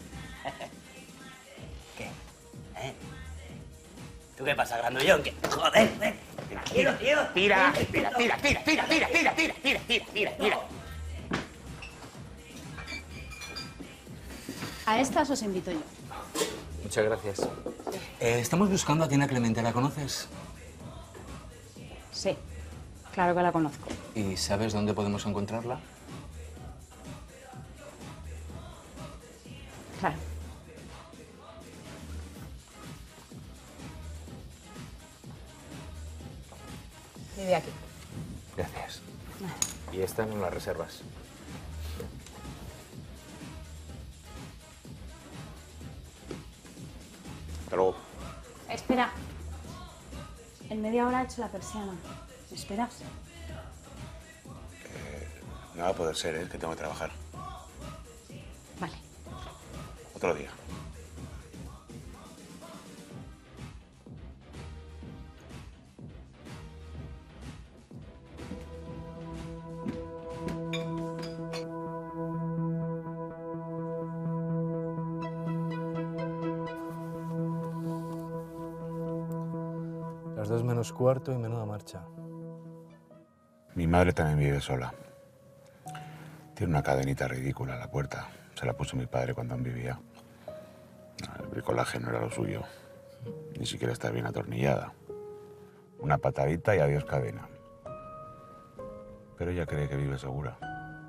¿Qué? ¿Eh? ¿Tú qué pasa, grandullón? ¿Qué? Joder, ven. Quiero, tío. Tira, tira, tira, tira, tira, tira, tira, tira, tira, tira, tira, tira. A estas os invito yo. Muchas gracias. Eh, estamos buscando a Tina Clemente, ¿la conoces? Sí, claro que la conozco. ¿Y sabes dónde podemos encontrarla? Claro. Vive aquí. Gracias. Y están en las reservas. Hasta luego. Espera. En media hora he hecho la persiana. ¿Me esperas? No va a poder ser, ¿eh? Que tengo que trabajar. Vale. Otro día. Las dos menos cuarto y menuda marcha. Mi madre también vive sola. Tiene una cadenita ridícula en la puerta. Se la puso mi padre cuando aún vivía. El bricolaje no era lo suyo. Ni siquiera está bien atornillada. Una patadita y adiós cadena. Pero ella cree que vive segura.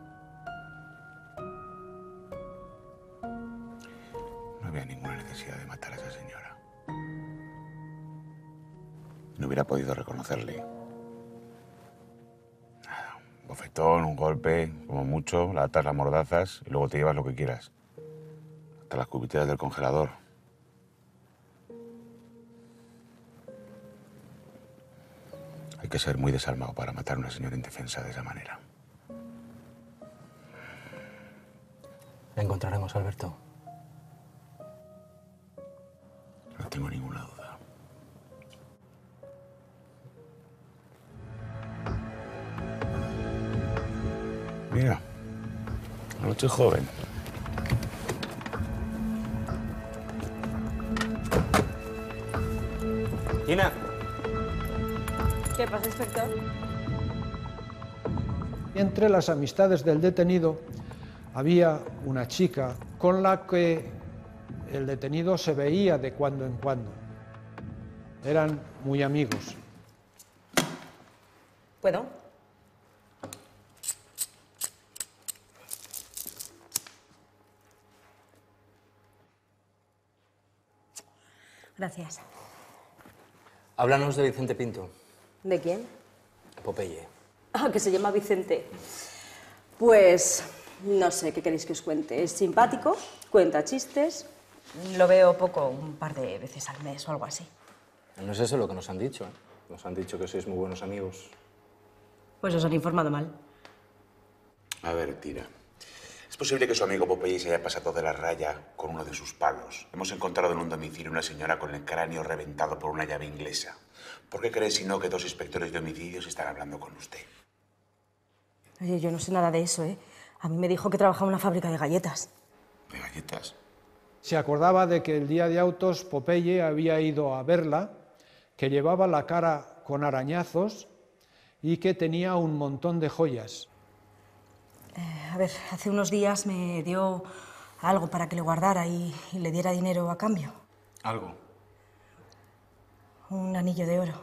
No había ninguna necesidad de matar a esa señora. No hubiera podido reconocerle. Nada. bofetón, un golpe, como mucho, la atas las mordazas y luego te llevas lo que quieras. Hasta las cubiteras del congelador. Hay que ser muy desalmado para matar a una señora indefensa de esa manera. La encontraremos, Alberto. No tengo ninguna duda. Mira, una noche joven. Tina. ¿Qué pasa, inspector? Entre las amistades del detenido había una chica con la que el detenido se veía de cuando en cuando. Eran muy amigos. ¿Puedo? Gracias. Háblanos de Vicente Pinto, ¿De quién? Popeye. Ah, que se llama Vicente. Pues no sé qué queréis que os cuente. Es simpático, cuenta chistes. Lo veo poco, un par de veces al mes o algo así. No es eso lo que nos han dicho, ¿eh? Nos han dicho que sois muy buenos amigos. Pues os han informado mal. A ver, Tina. Es posible que su amigo Popeye se haya pasado de la raya con uno de sus palos. Hemos encontrado en un domicilio una señora con el cráneo reventado por una llave inglesa. ¿Por qué crees, si no, que dos inspectores de homicidios están hablando con usted? Oye, yo no sé nada de eso, ¿eh? A mí me dijo que trabajaba en una fábrica de galletas. ¿De galletas? Se acordaba de que el día de autos Popeye había ido a verla, que llevaba la cara con arañazos y que tenía un montón de joyas. Eh, a ver, hace unos días me dio algo para que le guardara y, y le diera dinero a cambio. ¿Algo? Un anillo de oro.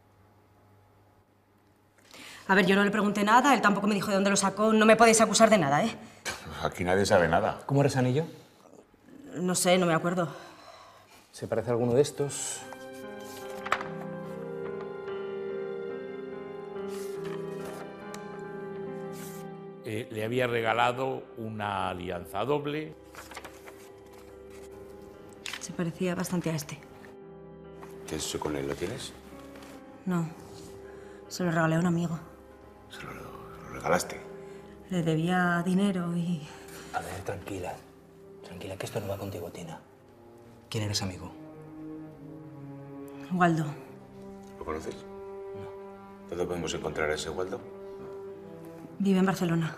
A ver, yo no le pregunté nada, él tampoco me dijo de dónde lo sacó. No me podéis acusar de nada, ¿eh? Aquí nadie sabe nada. ¿Cómo era ese anillo? No sé, no me acuerdo. ¿Se parece a alguno de estos? Eh, le había regalado una alianza doble. Se parecía bastante a este. ¿Qué has hecho con él? ¿Lo tienes? No, se lo regalé a un amigo. Se lo, lo regalaste. Le debía dinero y... A ver, tranquila. Tranquila, que esto no va contigo, Tina. ¿Quién eres amigo? Waldo. ¿Lo conoces? No. ¿Dónde podemos encontrar a ese Waldo? Vive en Barcelona.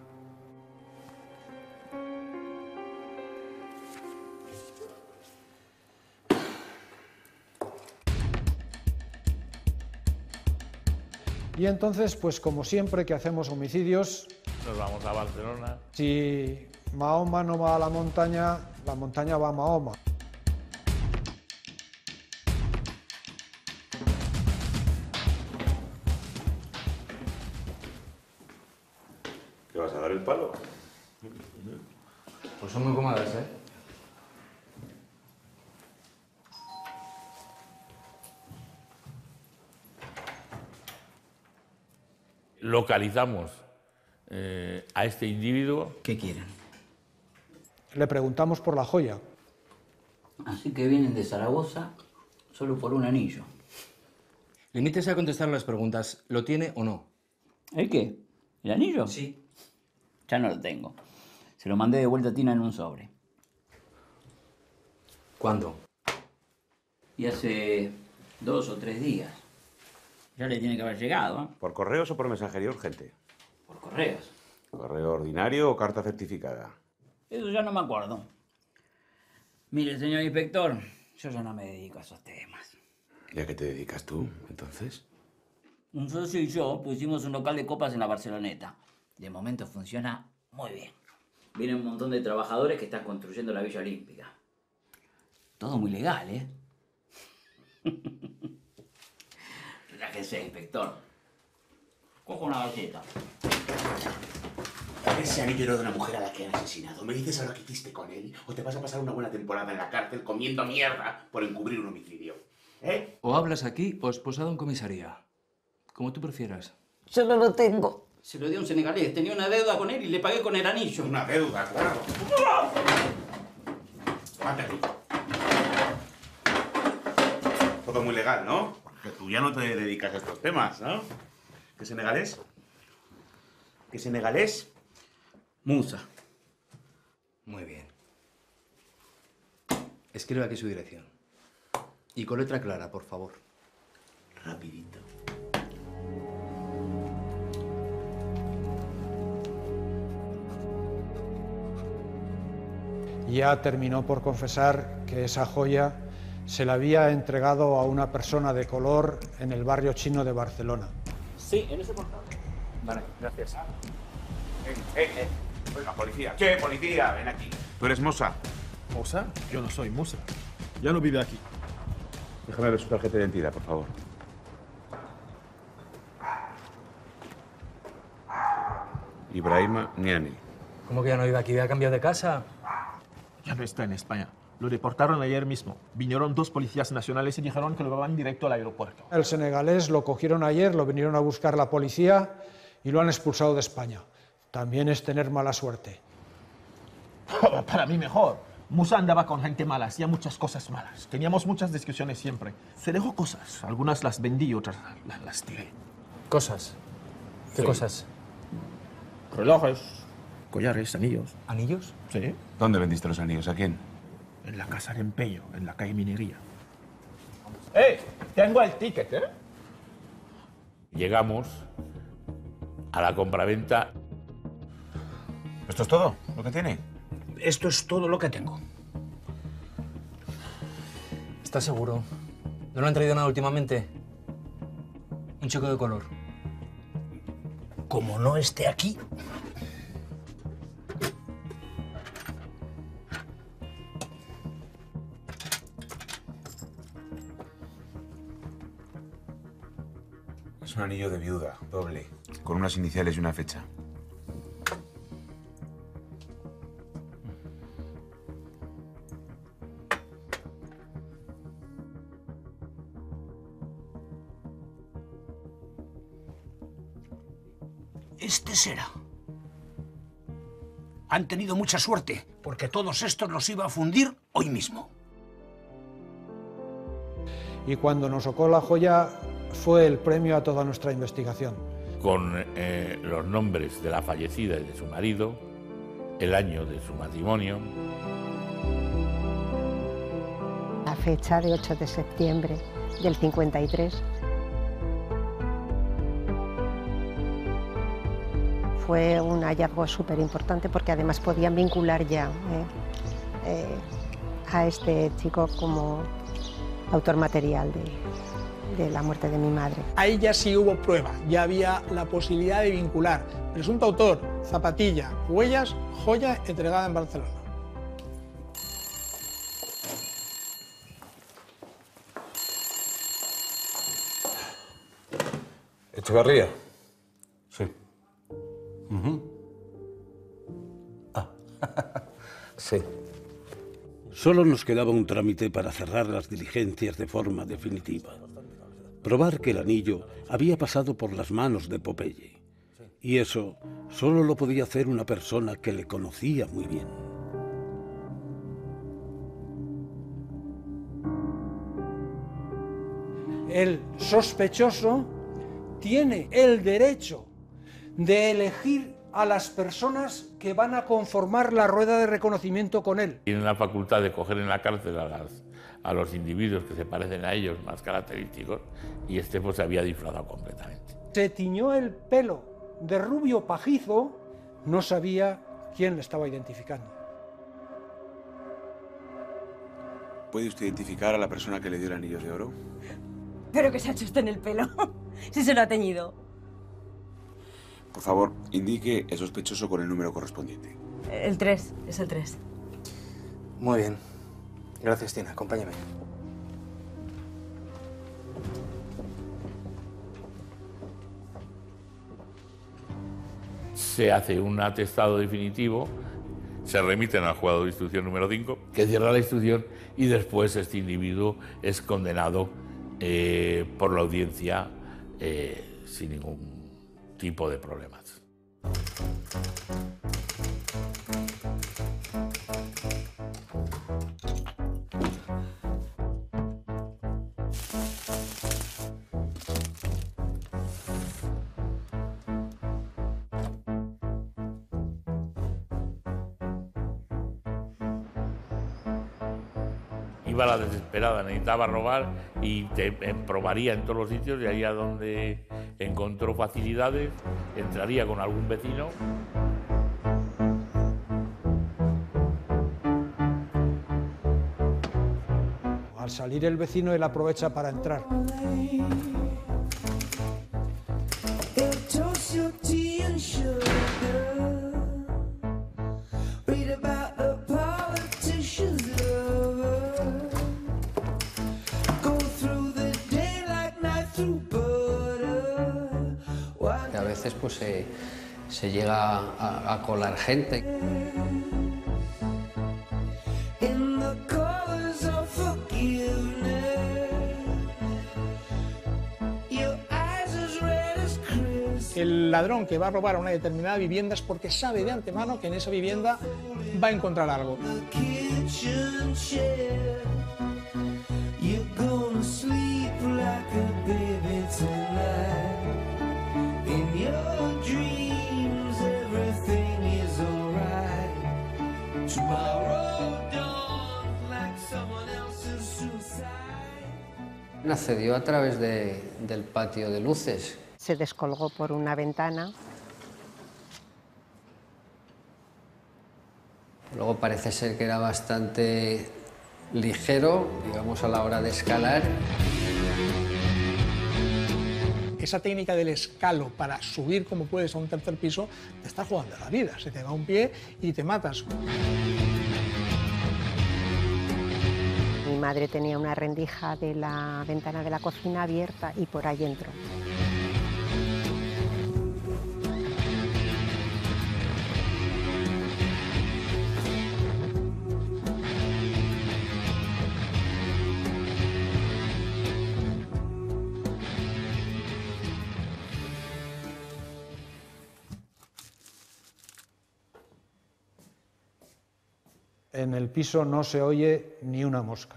Y entonces, pues como siempre que hacemos homicidios, Nos vamos a Barcelona. si Mahoma no va a la montaña, la montaña va a Mahoma. ¿Qué vas a dar el palo? Pues son muy cómodas, ¿eh? Localizamos eh, a este individuo. ¿Qué quieren? Le preguntamos por la joya. Así que vienen de Zaragoza solo por un anillo. Limítese a contestar las preguntas. ¿Lo tiene o no? ¿El qué? ¿El anillo? Sí. Ya no lo tengo. Se lo mandé de vuelta a Tina en un sobre. ¿Cuándo? Y hace dos o tres días. Ya le tiene que haber llegado, ¿eh? ¿Por correos o por mensajería urgente? Por correos. ¿Correo ordinario o carta certificada? Eso ya no me acuerdo. Mire, señor inspector, yo ya no me dedico a esos temas. ¿Y a qué te dedicas tú, entonces? Un socio y yo pusimos un local de copas en la Barceloneta. De momento funciona muy bien. Vienen un montón de trabajadores que están construyendo la Villa Olímpica. Todo muy legal, ¿eh? Relájese, inspector. Cojo una galleta. Ese anillo era de una mujer a la que han asesinado. ¿Me dices ahora qué hiciste con él? ¿O te vas a pasar una buena temporada en la cárcel comiendo mierda por encubrir un homicidio? ¿Eh? O hablas aquí o esposado en comisaría. Como tú prefieras. Yo no lo tengo. Se lo dio a un senegalés. Tenía una deuda con él y le pagué con el anillo. Una deuda, claro. Mátalo. Todo muy legal, ¿no? Porque tú ya no te dedicas a estos temas, ¿no? ¿Qué senegalés? ¿Qué senegalés? Musa. Muy bien. Escribe aquí su dirección. Y con letra clara, por favor. Rapidito. Ya terminó por confesar que esa joya se la había entregado a una persona de color en el barrio chino de Barcelona. Sí, en ese portal. Vale, gracias. Eh, eh, eh. Oiga, policía. Che, policía, ven aquí. ¿Tú eres Musa? ¿Musa? Yo no soy Musa. Ya no vive aquí. Déjame ver su tarjeta de identidad, por favor. Ibrahima Niani. ¿Cómo que ya no vive aquí? ¿Ha cambiado de casa? Ya no está en España. Lo deportaron ayer mismo. Vinieron dos policías nacionales y dijeron que lo llevaban directo al aeropuerto. El senegalés lo cogieron ayer, lo vinieron a buscar la policía y lo han expulsado de España. También es tener mala suerte. Para mí mejor. Musa andaba con gente mala, hacía muchas cosas malas. Teníamos muchas discusiones siempre. Se dejó cosas. Algunas las vendí, otras las, las tiré. ¿Cosas? ¿Qué Sí. cosas? Relojes, collares, anillos. ¿Anillos? Sí. ¿Dónde vendiste los anillos? ¿A quién? En la casa de empeño, en la calle Minería. ¡Eh! Tengo el ticket, ¿eh? Llegamos a la compraventa. ¿Esto es todo lo que tiene? Esto es todo lo que tengo. ¿Estás seguro? ¿No le han traído nada últimamente? Un chico de color. Como no esté aquí... Es un anillo de viuda, doble, con unas iniciales y una fecha. Este será. Han tenido mucha suerte, porque todos estos los iba a fundir hoy mismo. Y cuando nos sacó la joya fue el premio a toda nuestra investigación. Con eh, los nombres de la fallecida y de su marido, el año de su matrimonio. La fecha de ocho de septiembre del cincuenta y tres. Fue un hallazgo súper importante porque además podían vincular ya eh, eh, a este chico como autor material de, de la muerte de mi madre. Ahí ya sí hubo prueba, ya había la posibilidad de vincular presunto autor, zapatilla, huellas, joya entregada en Barcelona. ¿Echevarría? Sí. Ah. Sí. Solo nos quedaba un trámite para cerrar las diligencias de forma definitiva. Probar que el anillo había pasado por las manos de Popeye. Y eso solo lo podía hacer una persona que le conocía muy bien. El sospechoso tiene el derecho de elegir a las personas que van a conformar la rueda de reconocimiento con él. Tienen la facultad de coger en la cárcel a, las, a los individuos que se parecen a ellos, más característicos, y este pues se había disfrazado completamente. Se tiñó el pelo de rubio pajizo, no sabía quién le estaba identificando. ¿Puede usted identificar a la persona que le dio el anillo de oro? ¿Pero qué se ha hecho usted en el pelo? Si se lo ha teñido. Por favor, indique el sospechoso con el número correspondiente. El tres, es el tres. Muy bien. Gracias, Tina. Acompáñame. Se hace un atestado definitivo, se remiten al juzgado de instrucción número cinco, que cierra la instrucción y después este individuo es condenado eh, por la audiencia eh, sin ningún tipo de problemas. Iba a la desesperada, necesitaba robar y te, eh, probaría en todos los sitios, y ahí a donde encontró facilidades, entraría con algún vecino. Al salir el vecino, él aprovecha para entrar. A veces pues se, se llega a, a colar gente. El ladrón que va a robar a una determinada vivienda es porque sabe de antemano que en esa vivienda va a encontrar algo. Accedió a través de, del patio de luces. Se descolgó por una ventana. Luego parece ser que era bastante ligero, digamos, a la hora de escalar. Esa técnica del escalo para subir como puedes a un tercer piso te está jugando la vida. Se te va un pie y te matas. Mi madre tenía una rendija de la ventana de la cocina abierta y por ahí entró. En el piso no se oye ni una mosca.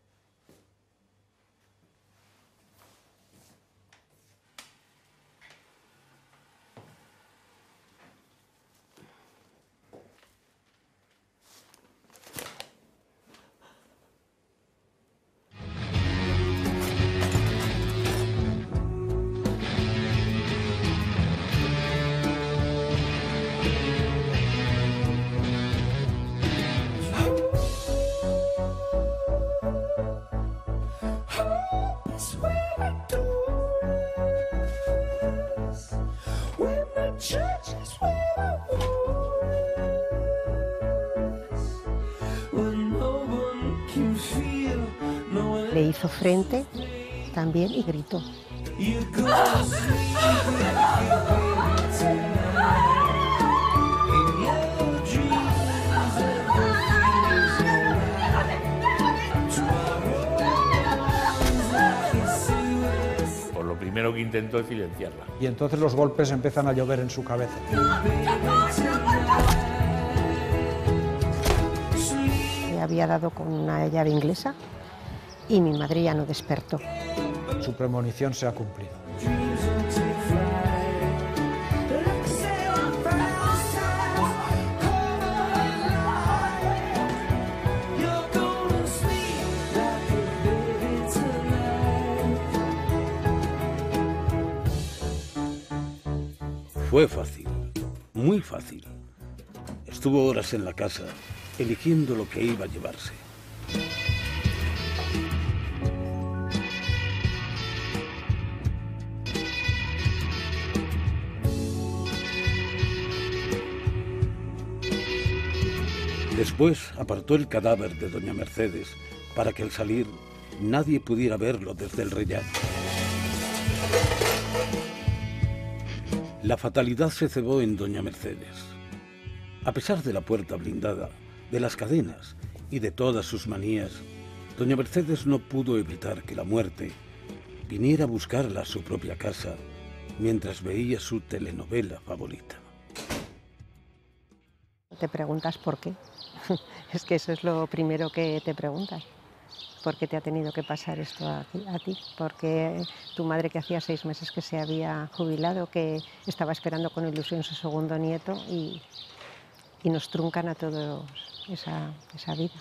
Le hizo frente también y gritó. Por lo primero que intentó es silenciarla. Y entonces los golpes empiezan a llover en su cabeza. Le había dado con una llave inglesa y mi madre ya no despertó. Su premonición se ha cumplido. Fue fácil, muy fácil. Estuvo horas en la casa, eligiendo lo que iba a llevarse. Después apartó el cadáver de doña Mercedes para que al salir nadie pudiera verlo desde el rellano. La fatalidad se cebó en doña Mercedes. A pesar de la puerta blindada, de las cadenas y de todas sus manías, doña Mercedes no pudo evitar que la muerte viniera a buscarla a su propia casa mientras veía su telenovela favorita. Te preguntas por qué. Es que eso es lo primero que te preguntas. ¿Por qué te ha tenido que pasar esto a, a ti? Porque tu madre, que hacía seis meses que se había jubilado, que estaba esperando con ilusión su segundo nieto, y, y nos truncan a todos esa, esa vida.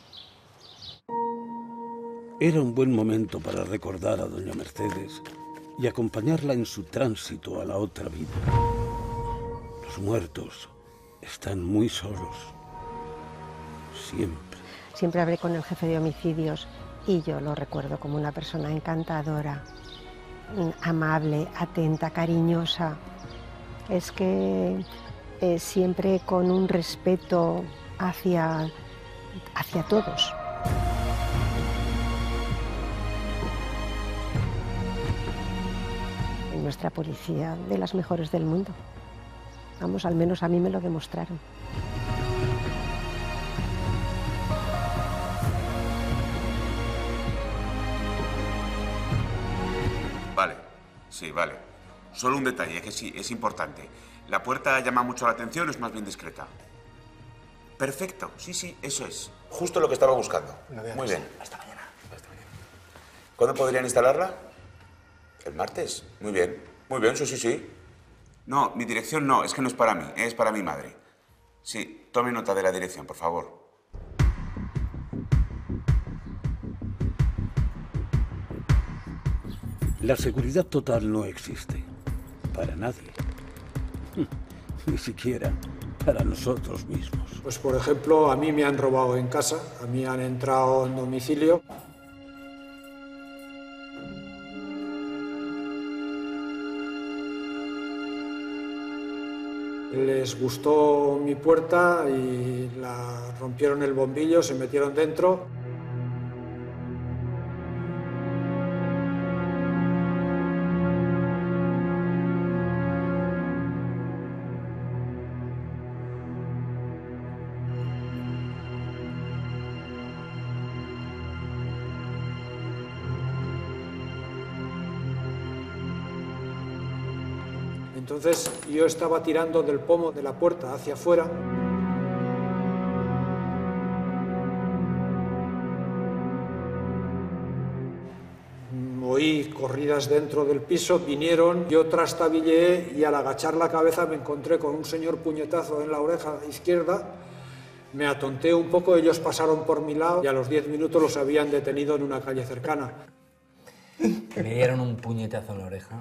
Era un buen momento para recordar a doña Mercedes y acompañarla en su tránsito a la otra vida. Los muertos están muy solos. Siempre. Siempre hablé con el jefe de homicidios y yo lo recuerdo como una persona encantadora, amable, atenta, cariñosa. Es que eh, siempre con un respeto hacia, hacia todos. Nuestra policía, de las mejores del mundo. Vamos, al menos a mí me lo demostraron. Vale, sí, vale. Solo un detalle, que sí, es importante. ¿La puerta llama mucho la atención o es más bien discreta? Perfecto, sí, sí, eso es. Justo lo que estaba buscando. Muy bien. Hasta mañana. Hasta mañana. ¿Cuándo podrían instalarla? ¿El martes? Muy bien. Muy bien, sí, sí, sí. No, mi dirección no, es que no es para mí, es para mi madre. Sí, tome nota de la dirección, por favor. La seguridad total no existe. Para nadie. Ni siquiera para nosotros mismos. Pues por ejemplo, a mí me han robado en casa, a mí han entrado en domicilio. Les gustó mi puerta y la rompieron el bombillo, se metieron dentro. Entonces yo estaba tirando del pomo de la puerta hacia afuera. Oí corridas dentro del piso, vinieron, yo trastabilleé y al agachar la cabeza me encontré con un señor puñetazo en la oreja izquierda. Me atonté un poco, ellos pasaron por mi lado y a los diez minutos los habían detenido en una calle cercana. Que me dieron un puñetazo en la oreja.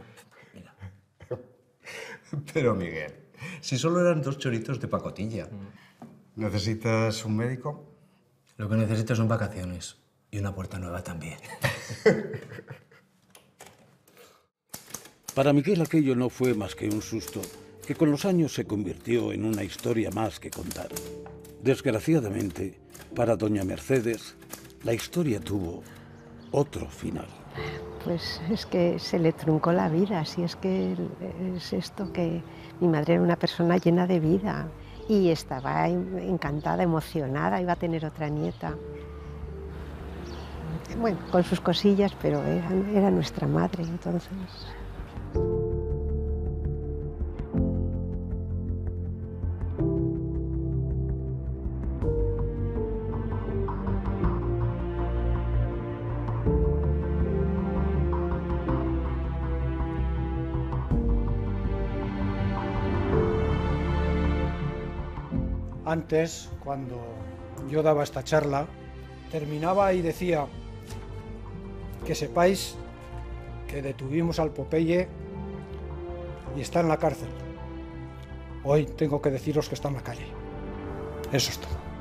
Pero, Miguel, si solo eran dos choritos de pacotilla. ¿Necesitas un médico? Lo que necesito son vacaciones. Y una puerta nueva también. Para Miguel aquello no fue más que un susto, que con los años se convirtió en una historia más que contar. Desgraciadamente, para doña Mercedes, la historia tuvo otro final. Pues es que se le truncó la vida, si es que es esto, que mi madre era una persona llena de vida y estaba encantada, emocionada, iba a tener otra nieta. Bueno, con sus cosillas, pero era, era nuestra madre, entonces. Antes, cuando yo daba esta charla, terminaba y decía que sepáis que detuvimos al Popeye y está en la cárcel. Hoy tengo que deciros que está en la calle. Eso es todo.